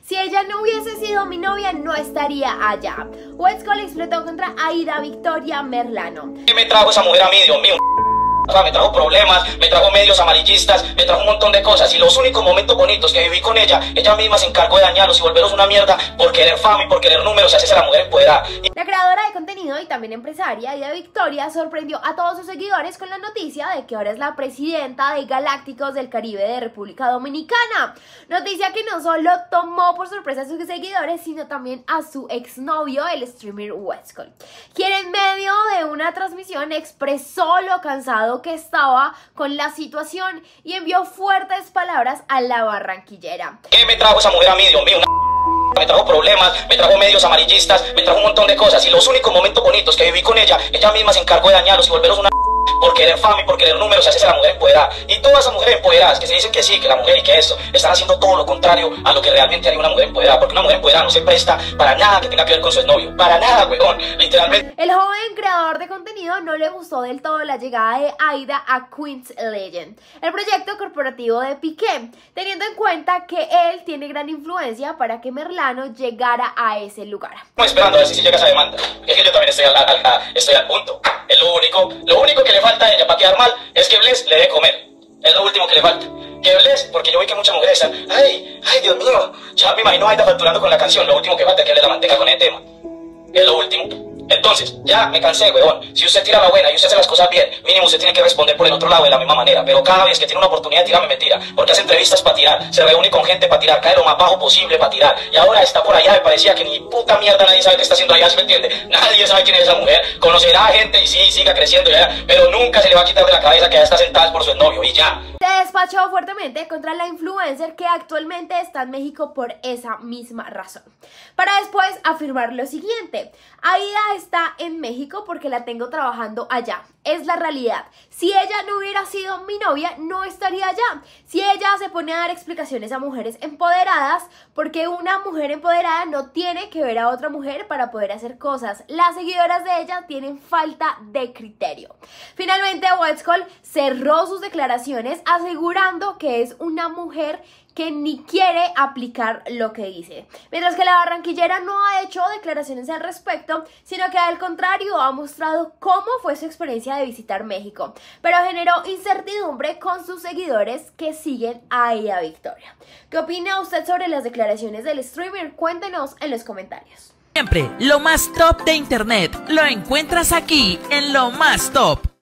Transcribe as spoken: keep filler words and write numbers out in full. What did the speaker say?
Si ella no hubiese sido mi novia, no estaría allá. Westcol explotó contra Aida Victoria Merlano. ¿Qué me trajo esa mujer a mí, Dios mío? Me trajo problemas, me trajo medios amarillistas, me trajo un montón de cosas. Y los únicos momentos bonitos que viví con ella, ella misma se encargó de dañarlos y volverlos una mierda por querer fama y por querer números y hacerse la mujer empoderada. La creadora de contenido y también empresaria, Aida Victoria, sorprendió a todos sus seguidores con la noticia de que ahora es la presidenta de Galácticos del Caribe de República Dominicana. Noticia que no solo tomó por sorpresa a sus seguidores, sino también a su exnovio, el streamer Westcol, quien en medio de una transmisión expresó lo cansado que estaba con la situación y envió fuertes palabras a la barranquillera. ¿Qué me trajo esa mujer a mí, Dios mío? Me trajo problemas, me trajo medios amarillistas, me trajo un montón de cosas. Y los únicos momentos bonitos que viví con ella, ella misma se encargó de dañarlos y volverlos una por querer fama y por querer números y hacerse la mujer empoderada. Y todas esas mujeres empoderadas que se dicen que sí, que la mujer y que eso, están haciendo todo lo contrario a lo que realmente haría una mujer empoderada. Porque una mujer empoderada no se presta para nada que tenga que ver con su exnovio. Para nada, huevón, literalmente. El joven creador de contenido no le gustó del todo la llegada de Aida a Queen's Legend, el proyecto corporativo de Piqué, teniendo en cuenta que él tiene gran influencia para que Merlano llegara a ese lugar. Estoy esperando a ver si, si llega esa demanda. Es que yo también estoy al, al, al, estoy al punto. Es lo único, lo único que le falta a ella para quedar mal es que Bless le dé comer. Es lo último que le falta. Que Bless, porque yo vi que muchas mujeres están, ay, ay, Dios mío, ya me imagino a Aida facturando con la canción. Lo último que falta es que le la mantenga con el tema. Es lo último. Entonces, ya me cansé, weón. Si usted tira la buena y usted hace las cosas bien, mínimo usted tiene que responder por el otro lado de la misma manera. Pero cada vez que tiene una oportunidad de tirarme, me tira. Porque hace entrevistas para tirar, se reúne con gente para tirar, cae lo más bajo posible para tirar. Y ahora está por allá, me parecía que ni puta mierda nadie sabe qué está haciendo allá, ¿se me entiende? Nadie sabe quién es esa mujer. Conocerá a gente y sí, siga creciendo ya, pero nunca se le va a quitar de la cabeza que ya está sentada por su novio y ya. Se despachó fuertemente contra la influencer que actualmente está en México por esa misma razón, para después afirmar lo siguiente: Aida está en México porque la tengo trabajando allá. Es la realidad. Si ella no hubiera sido mi novia, no estaría allá. Si ella se pone a dar explicaciones a mujeres empoderadas, porque una mujer empoderada no tiene que ver a otra mujer para poder hacer cosas. Las seguidoras de ella tienen falta de criterio. Finalmente, Westcol cerró sus declaraciones asegurando que es una mujer que ni quiere aplicar lo que dice. Mientras que la barranquillera no ha hecho declaraciones al respecto, sino que al contrario ha mostrado cómo fue su experiencia de visitar México, pero generó incertidumbre con sus seguidores que siguen a Aida Victoria. ¿Qué opina usted sobre las declaraciones del streamer? Cuéntenos en los comentarios. Siempre lo más top de internet lo encuentras aquí en Lo Más Top.